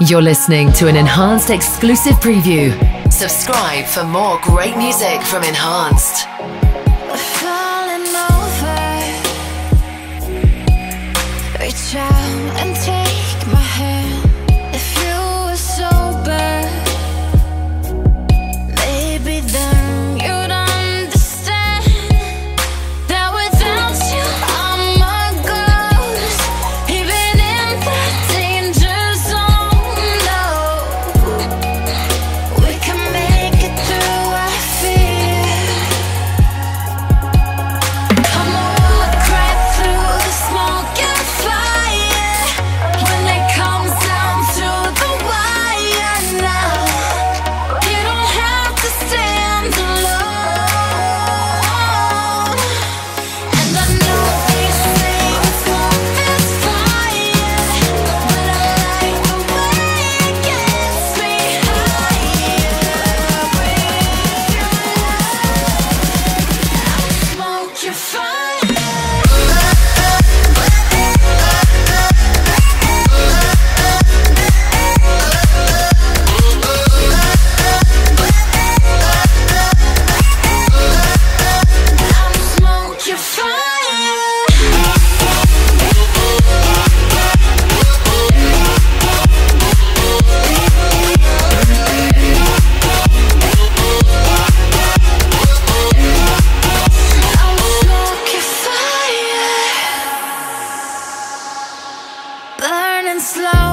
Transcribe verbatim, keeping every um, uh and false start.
You're listening to an Enhanced exclusive preview. Subscribe for more great music from Enhanced. Falling over, reach out and take my hand. If you were sober, maybe then you'd understand that without you I'm a ghost, even in the danger zone. No, we can make it through our fear. Come on, walk right through the smoke and fire when it comes down to the wire. Now you don't have to stand alone, and I know these things won't inspire, but I like the way it gets me higher. Breathe your love, I'll smoke your fire. I'll smoke your fire. I'll smoke your fire. Burning slow.